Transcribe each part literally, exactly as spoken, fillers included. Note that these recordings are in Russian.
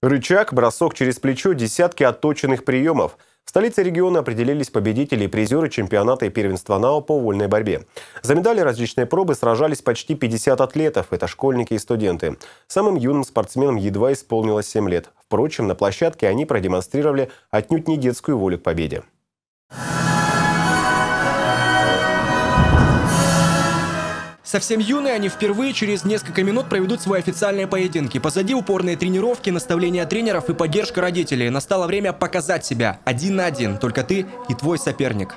Рычаг, бросок через плечо, десятки отточенных приемов. В столице региона определились победители и призеры чемпионата и первенства НАО по вольной борьбе. За медали различные пробы сражались почти пятьдесят атлетов. Это школьники и студенты. Самым юным спортсменам едва исполнилось семь лет. Впрочем, на площадке они продемонстрировали отнюдь не детскую волю к победе. Совсем юные, они впервые через несколько минут проведут свои официальные поединки. Позади упорные тренировки, наставления тренеров и поддержка родителей. Настало время показать себя один на один. Только ты и твой соперник.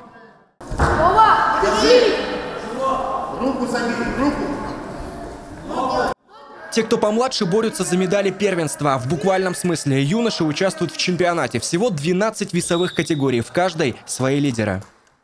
Те, кто помладше, борются за медали первенства. В буквальном смысле юноши участвуют в чемпионате. Всего двенадцать весовых категорий. В каждой свои лидеры.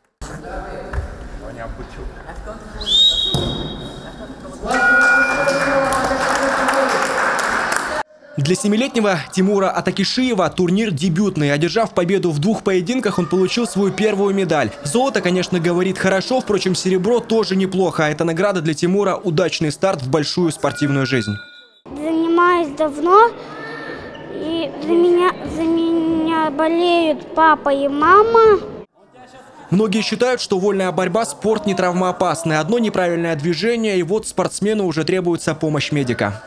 Для семилетнего Тимура Атакишиева турнир дебютный. Одержав победу в двух поединках, он получил свою первую медаль. Золото, конечно, говорит хорошо, впрочем, серебро тоже неплохо. Это награда для Тимура – удачный старт в большую спортивную жизнь. Занимаюсь давно, и за меня, за меня болеют папа и мама. Многие считают, что вольная борьба – спорт не травмоопасный. Одно неправильное движение, и вот спортсмену уже требуется помощь медика.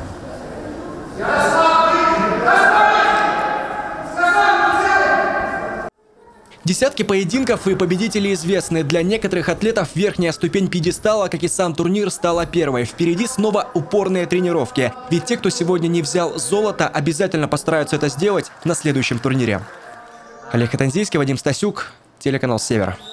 Десятки поединков и победители известны. Для некоторых атлетов верхняя ступень пьедестала, как и сам турнир, стала первой. Впереди снова упорные тренировки. Ведь те, кто сегодня не взял золото, обязательно постараются это сделать на следующем турнире. Олег Хатанзийский, Вадим Стасюк, телеканал «Север».